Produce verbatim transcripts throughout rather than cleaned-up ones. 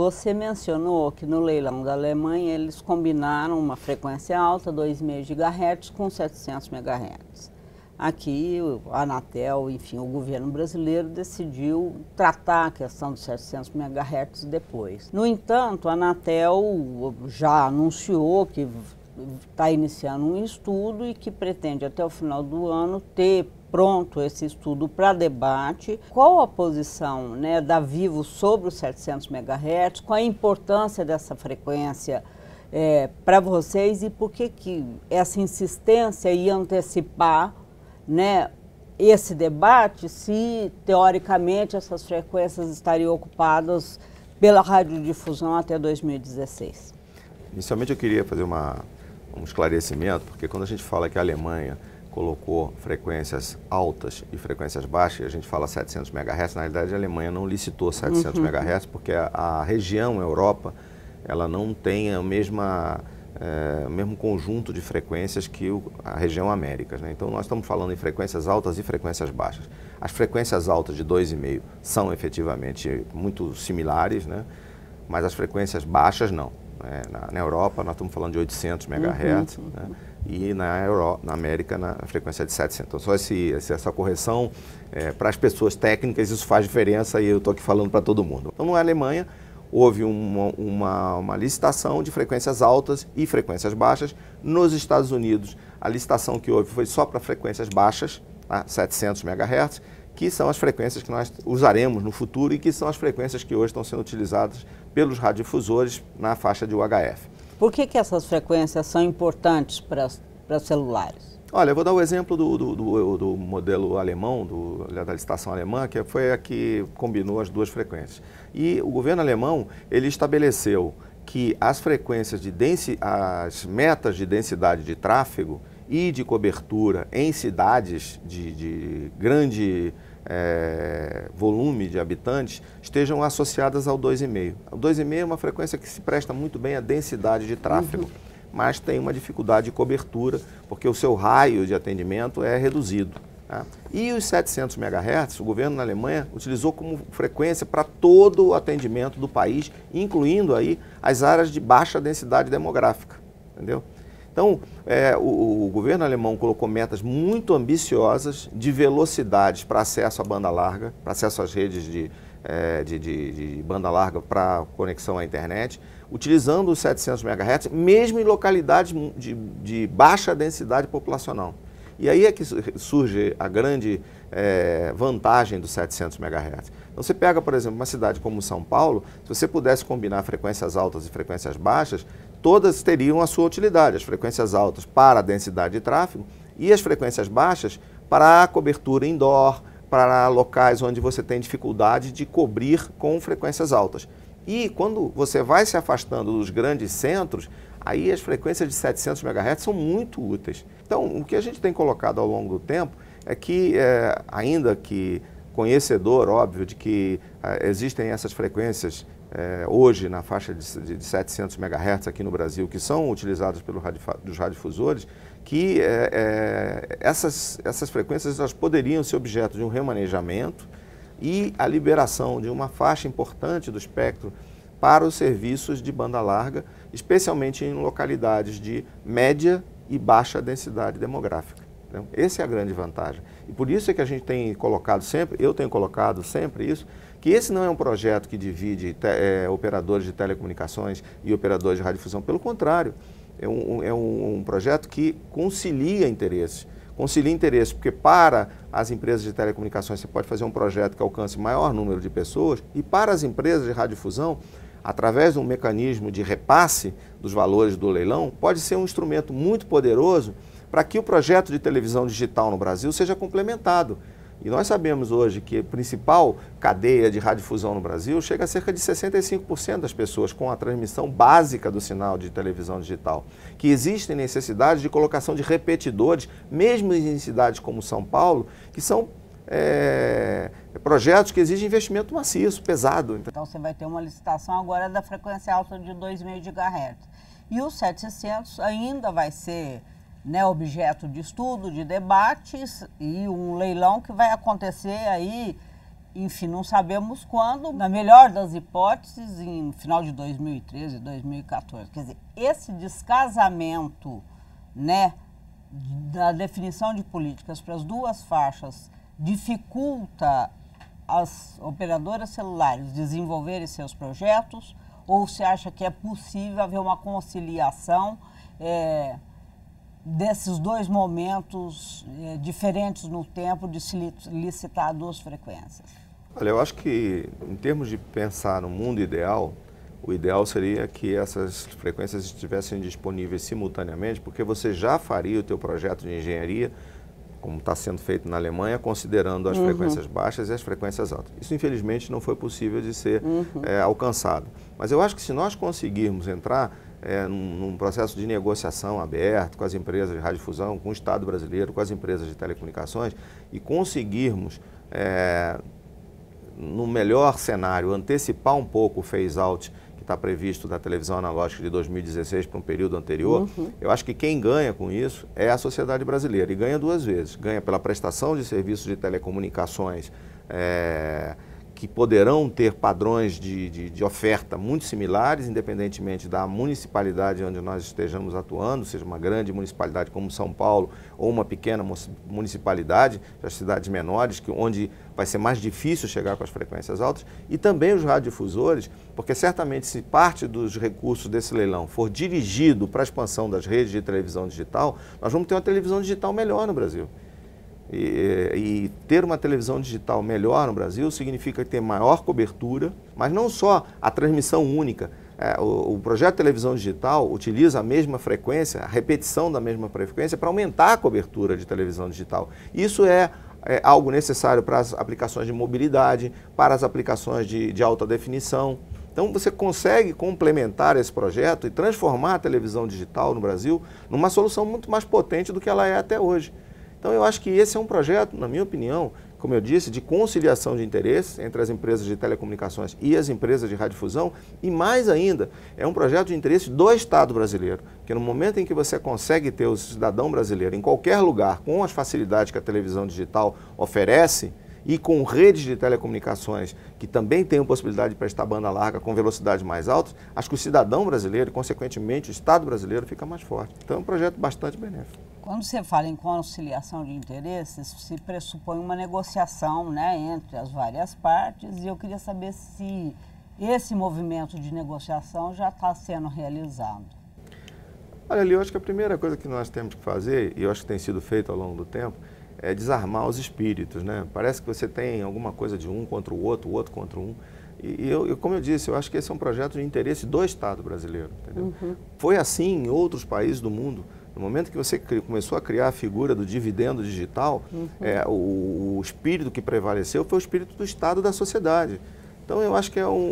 você mencionou que no leilão da Alemanha eles combinaram uma frequência alta, dois vírgula cinco gigahertz, com setecentos megahertz. Aqui, a Anatel, enfim, o governo brasileiro decidiu tratar a questão dos setecentos megahertz depois. No entanto, a Anatel já anunciou que está iniciando um estudo e que pretende até o final do ano ter pronto esse estudo para debate. Qual a posição, né, da Vivo sobre os setecentos megahertz, qual a importância dessa frequência é, para vocês e por que que essa insistência em antecipar, né, esse debate, se teoricamente essas frequências estariam ocupadas pela radiodifusão até dois mil e dezesseis? Inicialmente eu queria fazer uma, um esclarecimento, porque quando a gente fala que a Alemanha colocou frequências altas e frequências baixas, a gente fala setecentos megahertz, na realidade a Alemanha não licitou setecentos uhum. megahertz, porque a, a região Europa, ela não tem a mesma... É, o mesmo conjunto de frequências que o, a região Américas, né? Então nós estamos falando em frequências altas e frequências baixas. As frequências altas de dois vírgula cinco são efetivamente muito similares, né? Mas as frequências baixas não. Né? Na, na Europa nós estamos falando de oitocentos megahertz, uhum, uhum. Né? E na, Euro, na América na frequência de setecentos. Então só esse, essa correção, é, para as pessoas técnicas isso faz diferença e eu estou aqui falando para todo mundo. Então na Alemanha houve uma, uma, uma licitação de frequências altas e frequências baixas. Nos Estados Unidos, a licitação que houve foi só para frequências baixas, tá? setecentos megahertz, que são as frequências que nós usaremos no futuro e que são as frequências que hoje estão sendo utilizadas pelos radiodifusores na faixa de U H F. Por que que essas frequências são importantes para, para celulares? Olha, eu vou dar o exemplo do, do, do, do modelo alemão, do, da licitação alemã, que foi a que combinou as duas frequências. E o governo alemão, ele estabeleceu que as frequências de densi, as metas de densidade de tráfego e de cobertura em cidades de, de grande é, volume de habitantes estejam associadas ao dois vírgula cinco. O dois vírgula cinco é uma frequência que se presta muito bem à densidade de tráfego. Uhum. Mas tem uma dificuldade de cobertura, porque o seu raio de atendimento é reduzido. Tá? E os setecentos megahertz, o governo na Alemanha utilizou como frequência para todo o atendimento do país, incluindo aí as áreas de baixa densidade demográfica. Entendeu? Então, é, o, o governo alemão colocou metas muito ambiciosas de velocidades para acesso à banda larga, para acesso às redes de, é, de, de, de banda larga para conexão à internet, utilizando os setecentos megahertz, mesmo em localidades de, de baixa densidade populacional. E aí é que surge a grande é, vantagem dos setecentos megahertz. Então você pega, por exemplo, uma cidade como São Paulo, se você pudesse combinar frequências altas e frequências baixas, todas teriam a sua utilidade. As frequências altas para a densidade de tráfego e as frequências baixas para a cobertura indoor, para locais onde você tem dificuldade de cobrir com frequências altas. E quando você vai se afastando dos grandes centros, aí as frequências de setecentos megahertz são muito úteis. Então, o que a gente tem colocado ao longo do tempo é que, é, ainda que conhecedor, óbvio, de que é, existem essas frequências é, hoje na faixa de, de setecentos megahertz aqui no Brasil, que são utilizadas pelos radiodifusores, que é, é, essas, essas frequências elas poderiam ser objeto de um remanejamento e a liberação de uma faixa importante do espectro para os serviços de banda larga, especialmente em localidades de média e baixa densidade demográfica. Então, essa é a grande vantagem. E por isso é que a gente tem colocado sempre, eu tenho colocado sempre isso, que esse não é um projeto que divide te, é, operadores de telecomunicações e operadores de radiodifusão. Pelo contrário, é um, é um, um projeto que concilia interesses. Concilia interesses, porque para as empresas de telecomunicações você pode fazer um projeto que alcance maior número de pessoas, e para as empresas de radiodifusão, através de um mecanismo de repasse dos valores do leilão, pode ser um instrumento muito poderoso para que o projeto de televisão digital no Brasil seja complementado. E nós sabemos hoje que a principal cadeia de radiodifusão no Brasil chega a cerca de sessenta e cinco por cento das pessoas com a transmissão básica do sinal de televisão digital, que existem necessidades de colocação de repetidores, mesmo em cidades como São Paulo, que são é, projetos que exigem investimento maciço, pesado. Então você vai ter uma licitação agora da frequência alta de dois vírgula cinco gigahertz. E o setecentos ainda vai ser, né, objeto de estudo, de debates, e um leilão que vai acontecer aí enfim, não sabemos quando, na melhor das hipóteses, em final de dois mil e treze, dois mil e quatorze. Quer dizer, esse descasamento, né, da definição de políticas para as duas faixas dificulta as operadoras celulares desenvolverem seus projetos, ou você acha que é possível haver uma conciliação é, desses dois momentos é, diferentes no tempo de se licitar duas frequências? Olha, eu acho que em termos de pensar no mundo ideal, o ideal seria que essas frequências estivessem disponíveis simultaneamente, porque você já faria o teu projeto de engenharia, como está sendo feito na Alemanha, considerando as uhum. frequências baixas e as frequências altas. Isso, infelizmente, não foi possível de ser uhum. é, alcançado. Mas eu acho que se nós conseguirmos entrar é, num, num processo de negociação aberto com as empresas de radiodifusão, com o Estado brasileiro, com as empresas de telecomunicações, e conseguirmos, é, no melhor cenário, antecipar um pouco o phase-out que está previsto da televisão analógica de dois mil e dezesseis para um período anterior, uhum. eu acho que quem ganha com isso é a sociedade brasileira, e ganha duas vezes. Ganha pela prestação de serviços de telecomunicações é, que poderão ter padrões de, de, de oferta muito similares, independentemente da municipalidade onde nós estejamos atuando, seja uma grande municipalidade como São Paulo ou uma pequena municipalidade, as cidades menores, que, onde vai ser mais difícil chegar com as frequências altas, e também os radiodifusores, porque certamente se parte dos recursos desse leilão for dirigido para a expansão das redes de televisão digital, nós vamos ter uma televisão digital melhor no Brasil. E, e ter uma televisão digital melhor no Brasil significa ter maior cobertura, mas não só a transmissão única. É, o, o projeto de televisão digital utiliza a mesma frequência, a repetição da mesma frequência para aumentar a cobertura de televisão digital. Isso é, é algo necessário para as aplicações de mobilidade, para as aplicações de, de alta definição. Então você consegue complementar esse projeto e transformar a televisão digital no Brasil numa solução muito mais potente do que ela é até hoje. Então eu acho que esse é um projeto, na minha opinião, como eu disse, de conciliação de interesses entre as empresas de telecomunicações e as empresas de radiodifusão, e mais ainda, é um projeto de interesse do Estado brasileiro, que no momento em que você consegue ter o cidadão brasileiro em qualquer lugar, com as facilidades que a televisão digital oferece, e com redes de telecomunicações que também tenham possibilidade de prestar banda larga com velocidades mais altas, acho que o cidadão brasileiro e, consequentemente, o Estado brasileiro fica mais forte. Então é um projeto bastante benéfico. Quando você fala em conciliação de interesses, se pressupõe uma negociação, né, entre as várias partes, e eu queria saber se esse movimento de negociação já está sendo realizado. Olha, ali, eu acho que a primeira coisa que nós temos que fazer, e eu acho que tem sido feito ao longo do tempo, é desarmar os espíritos, né? Parece que você tem alguma coisa de um contra o outro, o outro contra um. E eu, eu, como eu disse, eu acho que esse é um projeto de interesse do Estado brasileiro, entendeu? Uhum. Foi assim em outros países do mundo. No momento que você começou a criar a figura do dividendo digital, uhum. é, o, o espírito que prevaleceu foi o espírito do Estado e da sociedade. Então eu acho que é um,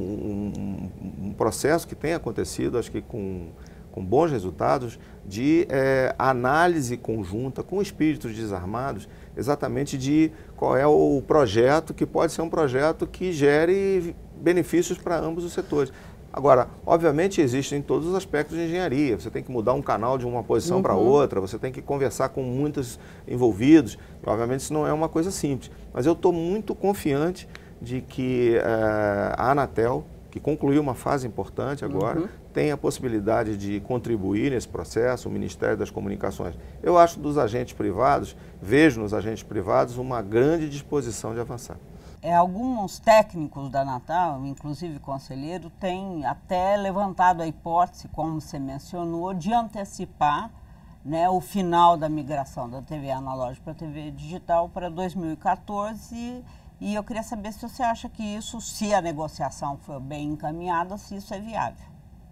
um, um processo que tem acontecido, acho que com... com bons resultados, de é, análise conjunta com espíritos desarmados, exatamente de qual é o projeto que pode ser um projeto que gere benefícios para ambos os setores. Agora, obviamente existem todos os aspectos de engenharia, você tem que mudar um canal de uma posição uhum. para outra, você tem que conversar com muitos envolvidos, e, obviamente isso não é uma coisa simples, mas eu estou muito confiante de que é, a Anatel, que concluiu uma fase importante agora, uhum. tem a possibilidade de contribuir nesse processo, o Ministério das Comunicações. Eu acho dos agentes privados, vejo nos agentes privados uma grande disposição de avançar. É, alguns técnicos da Anatel, inclusive conselheiro, têm até levantado a hipótese, como você mencionou, de antecipar, né, o final da migração da T V analógica para a T V digital para dois mil e quatorze. E eu queria saber se você acha que isso, se a negociação for bem encaminhada, se isso é viável.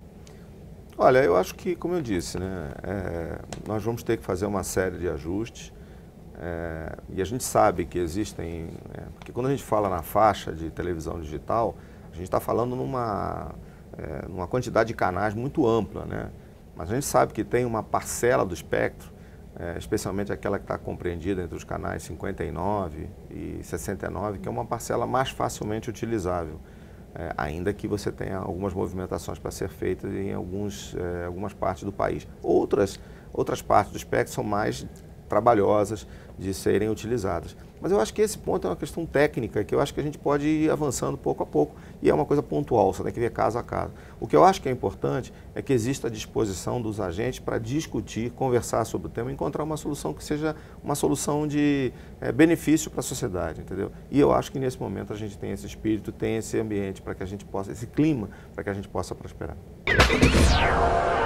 Olha, eu acho que, como eu disse, né, é, nós vamos ter que fazer uma série de ajustes. É, e a gente sabe que existem... É, porque quando a gente fala na faixa de televisão digital, a gente está falando numa, é, numa quantidade de canais muito ampla, né? Mas a gente sabe que tem uma parcela do espectro, É, especialmente aquela que está compreendida entre os canais cinquenta e nove e sessenta e nove, que é uma parcela mais facilmente utilizável, é, ainda que você tenha algumas movimentações para ser feitas em alguns, é, algumas partes do país. Outras, outras partes do espectro são mais trabalhosas de serem utilizadas. Mas eu acho que esse ponto é uma questão técnica, que eu acho que a gente pode ir avançando pouco a pouco, e é uma coisa pontual, você tem que ver caso a caso. O que eu acho que é importante é que exista a disposição dos agentes para discutir, conversar sobre o tema e encontrar uma solução que seja uma solução de é, benefício para a sociedade, entendeu? E eu acho que nesse momento a gente tem esse espírito, tem esse ambiente para que a gente possa, esse clima, para que a gente possa prosperar.